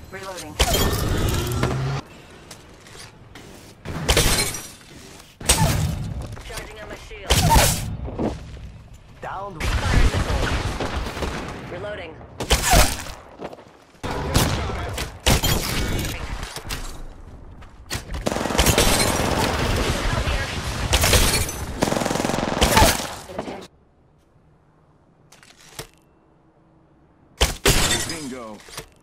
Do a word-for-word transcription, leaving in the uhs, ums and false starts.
Reloading. Charging on my shield. Downed. Firing missile. Reloading. Bingo.